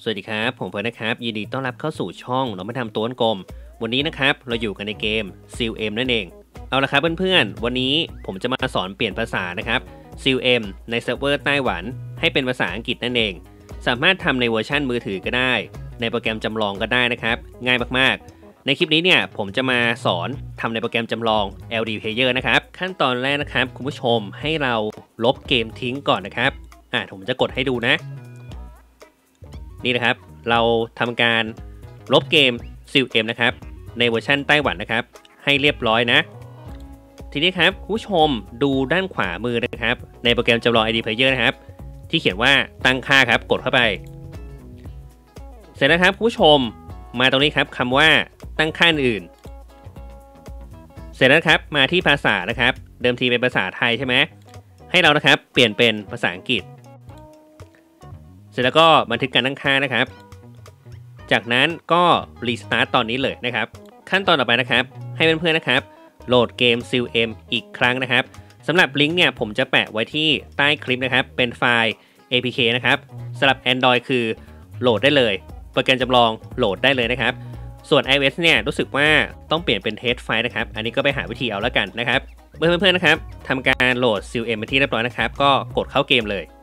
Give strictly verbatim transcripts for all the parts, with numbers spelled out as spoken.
สวัสดีครับผมเฟิร์นนะครับยินดีต้อนรับเข้าสู่ช่องเราไม่ทำตัวกลมวันนี้นะครับเราอยู่กันในเกม ซี แอล เอ็ม นั่นเองเอาละครับเพื่อนๆวันนี้ผมจะมาสอนเปลี่ยนภาษานะครับ ซี แอล เอ็ม ในเซิร์ฟเวอร์ไต้หวันให้เป็นภาษาอังกฤษนั่นเองสามารถทำในเวอร์ชันมือถือก็ได้ในโปรแกรมจำลองก็ได้นะครับง่ายมากๆในคลิปนี้เนี่ยผมจะมาสอนทำในโปรแกรมจำลอง แอล ดี Player นะครับขั้นตอนแรกนะครับคุณผู้ชมให้เราลบเกมทิ้งก่อนนะครับอ่ะผมจะกดให้ดูนะนี่นะครับเราทำการลบเกม ซี แอล เอ็ม นะครับในเวอร์ชันไต้หวันนะครับให้เรียบร้อยนะทีนี้ครับผู้ชมดูด้านขวามือนะครับในโปรแกรมจำลอง แอล ดี Player นะครับที่เขียนว่าตั้งค่าครับกดเข้าไปเสร็จแล้วครับผู้ชมมาตรงนี้ครับคำว่าตั้งค่าอื่นเสร็จแล้วครับมาที่ภาษานะครับเดิมทีเป็นภาษาไทยใช่ไหมให้เรานะครับเปลี่ยนเป็นภาษาอังกฤษเสร็จแล้วก็บันทึกการตั้งค่านะครับจากนั้นก็รีสตาร์ทตอนนี้เลยนะครับขั้นตอนต่อไปนะครับให้เพื่อนๆนะครับโหลดเกม ซี แอล เอ็ม อีกครั้งนะครับสำหรับลิงก์เนี่ยผมจะแปะไว้ที่ใต้คลิปนะครับเป็นไฟล์ เอ พี เค นะครับสำหรับ Android คือโหลดได้เลยโปรแกรมจำลองโหลดได้เลยนะครับส่วน iOS เนี่ยรู้สึกว่าต้องเปลี่ยนเป็น test file นะครับอันนี้ก็ไปหาวิธีเอาแล้วกันนะครับเมื่อเพื่อนๆนะครับทำการโหลด ซี แอล เอ็ม ไปที่เรียบร้อยนะครับก็กดเข้าเกมเลย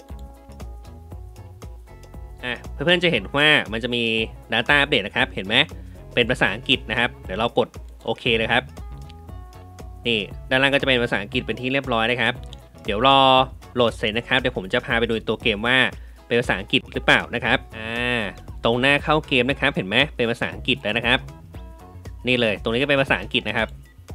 อ่ะเพื่อนๆจะเห็นว่ามันจะมี Data Update นะครับเห็นไหมเป็นภาษาอังกฤษนะครับเดี๋ยวเรากดโอเคเลยครับนี่ด้านล่างก็จะเป็นภาษาอังกฤษเป็นที่เรียบร้อยนะครับเดี๋ยวรอโหลดเสร็จนะครับเดี๋ยวผมจะพาไปดูตัวเกมว่าเป็นภาษาอังกฤษหรือเปล่านะครับอ่าตรงหน้าเข้าเกมนะครับเห็นไหมเป็นภาษาอังกฤษแล้วนะครับนี่เลยตรงนี้ก็เป็นภาษาอังกฤษนะครับ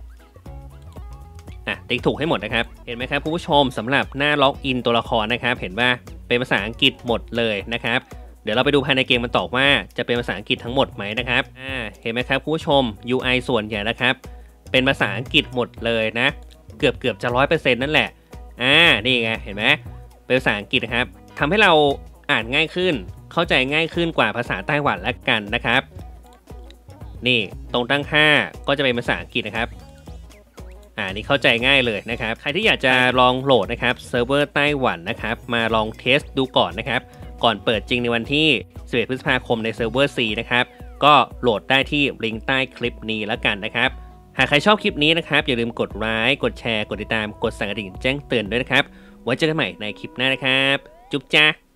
อ่ะติ๊กถูกให้หมดนะครับเห็นไหมครับผู้ชมสำหรับหน้าล็อกอินตัวละครนะครับเห็นว่าเป็นภาษาอังกฤษหมดเลยนะครับเดี๋ยวเราไปดูภายในเกมมันต่อว่าจะเป็นภาษาอังกฤษทั้งหมดไหมนะครับอ่าเห็นไหมครับผู้ชม ยู ไอ ส่วนใหญ่นะครับเป็นภาษาอังกฤษหมดเลยนะเกือบเกือบจะร้อยเปอร์เซ็นต์นั่นแหละอ่านี่ไงเห็นไหมเป็นภาษาอังกฤษนะครับทำให้เราอ่านง่ายขึ้นเข้าใจง่ายขึ้นกว่าภาษาไต้หวันละกันนะครับนี่ตรงตั้งค่าก็จะเป็นภาษาอังกฤษนะครับอ่านี่เข้าใจง่ายเลยนะครับใครที่อยากจะลองโหลดนะครับเซิร์ฟเวอร์ไต้หวันนะครับมาลองเทสดูก่อนนะครับก่อนเปิดจริงในวันที่สิบเอ็ดพฤษภาคมในเซิร์ฟเวอร์ C นะครับก็โหลดได้ที่ลิงก์ใต้คลิปนี้แล้วกันนะครับหากใครชอบคลิปนี้นะครับอย่าลืมกดไลค์กดแชร์กดติดตามกดสั่นกระดิ่งแจ้งเตือนด้วยนะครับไว้เจอกันใหม่ในคลิปหน้านะครับจุ๊บจ้า